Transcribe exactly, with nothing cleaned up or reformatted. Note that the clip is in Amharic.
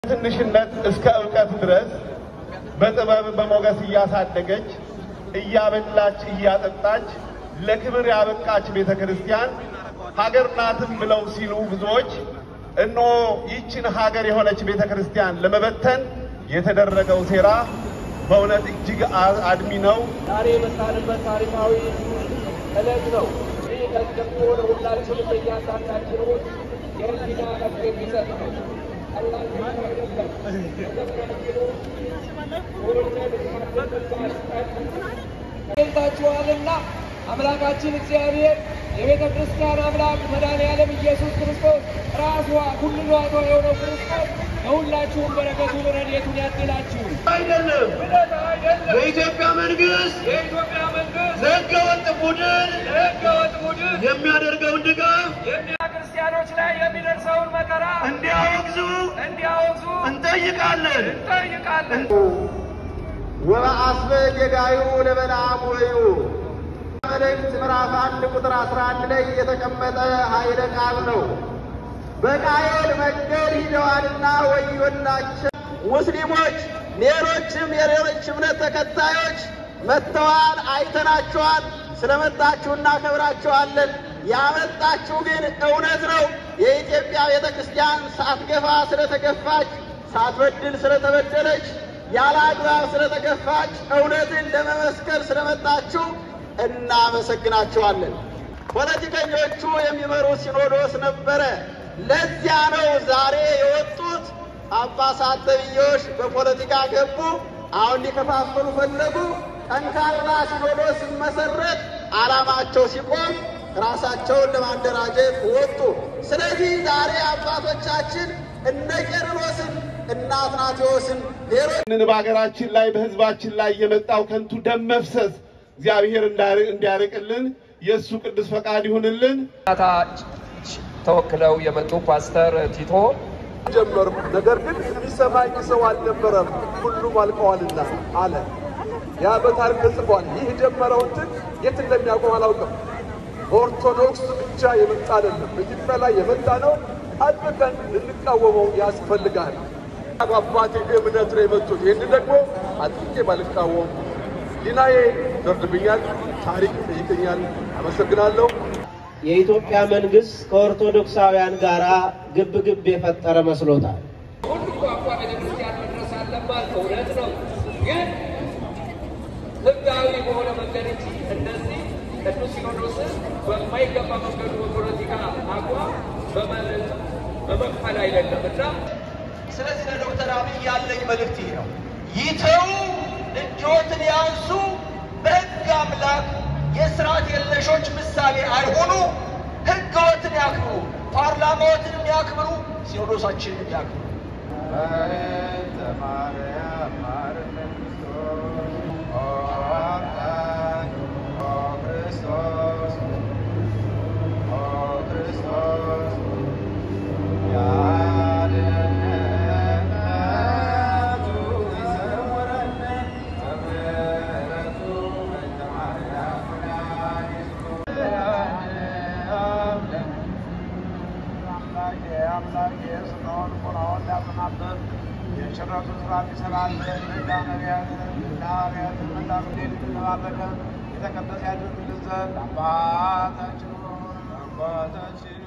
ትንሽነት እስከ ዕውቀት ድረስ በጥበብ በሞገስ እያሳደገች እያበላች እያጠጣች ለክብር ያበቃች ቤተክርስቲያን ሀገር ናትም ብለው ሲሉ ብዙዎች እነሆ ይችን ሀገር የሆነች ቤተክርስቲያን ለመበተን የተደረገው ሴራ በእውነት እጅግ አድሚ ነው። ዛሬ መሳንበት ታሪካዊ ዕለት ነው። ይህ ከስከፍ ወደ ሁላችንም በእያንዳንዳችን ውስጥ የህሊና መፍትሄ የሚሰጥ ነው። ታችኋልና አምላካችን እግዚአብሔር የቤተ ክርስቲያን አምላክ መድኃኔዓለም ኢየሱስ ክርስቶስ ራሷ ሁሉን ዋጋ የሆነው ክርስቶስ ለሁላችሁም በረከቱ ረድኤቱን ያድላችሁ። አይደለም የኢትዮጵያ መንግስት የኢትዮጵያ መንግስት ለህገወጥ ቡድን ለህገወጥ ቡድን የሚያደርገውን ድጋፍ ክርስቲያኖች ላይ የሚደርሰውን መከራ እንዲያወግዙ እንዲያወግዙ እንጠይቃለን እንጠይቃለን። ወበአስበ ጌጋዩ ለበለዓም ወዩ መልእክት ምዕራፍ አንድ ቁጥር አስራ አንድ ላይ የተቀመጠ ኃይለ ቃል ነው። በቃየል መንገድ ሂደዋልና ወዮላቸው። ሙስሊሞች ሌሎችም የሌሎች እምነት ተከታዮች መጥተዋል፣ አይተናቸዋል። ስለመጣችሁ እናከብራቸዋለን። ያመጣችሁ ግን እውነት ነው። የኢትዮጵያ ቤተ ክርስቲያን ሳትገፋ ስለተገፋች፣ ሳትበድል ስለተበደለች፣ ያለ አግባብ ስለተገፋች እውነትን ለመመስከር ስለመጣችሁ እናመሰግናቸዋለን። ፖለቲከኞቹ የሚመሩ ሲኖዶስ ነበረ። ለዚያ ነው ዛሬ የወጡት ጳጳሳት ተብዬዎች በፖለቲካ ገቡ። አሁን ሊከፋፈሉ ፈለጉ። ጠንካራ ሲኖዶስ ሲመሰረት ዓላማቸው ሲቆም ራሳቸውን ለማደራጀት ወጡ። ስለዚህ ዛሬ አባቶቻችን እነ ቄርሎስን እነ አትናቴዎስን ሌሎች በሀገራችን ላይ በህዝባችን ላይ የመጣው ከንቱ ደም መፍሰስ እግዚአብሔር እንዲያርቅልን የእሱ ቅዱስ ፈቃድ ይሁንልን። ተወክለው የመጡ ፓስተር ቲቶ ጀመሩ። ነገር ግን የሚሰማኝ ሰው አልነበረም፣ ሁሉም አልቀዋልና አለ። ያ በታሪክ ተጽፏል። ይህ ጀመረው እንጂ የት እንደሚያቆም አላውቅም። ኦርቶዶክስ ብቻ የመጣ አይደለም፣ በኢትዮጵያ ላይ የመጣ ነው። አጥብቀን ልንቃወመው ያስፈልጋል። አባቴ እምነት ነው የመጡት። ይህን ደግሞ አጥብቄ ባልቃወም ሊናዬ ይፈርድብኛል፣ ታሪክ ይጠይቀኛል። አመሰግናለሁ። የኢትዮጵያ መንግስት ከኦርቶዶክሳውያን ጋራ ግብ ግብ የፈጠረ መስሎታል። ሁሉ ቋንቋ ቤተክርስቲያን መድረስ አለባት፣ እውነት ነው። ግን ህጋዊ በሆነ መንገድ እንጂ እንደዚህ ቅዱስ ሲኖዶስን በማይገባ መንገዱ በፖለቲካ አቋም በማለት በመክፈል አይደለም እና ስለዚህ ለዶክተር አብይ ያለኝ መልእክት ይሄ ነው። ይተው፣ እጆትን ያንሱ፣ በህግ አምላክ የስርዓት የለሾች ምሳሌ አይሆኑ፣ ህገወትን ያክብሩ፣ ፓርላማዎትንም ያክብሩ፣ ሲኖዶሳችንን ያክብሩ። የተቀደሰ ያድርግልን ዘንድ አባታችን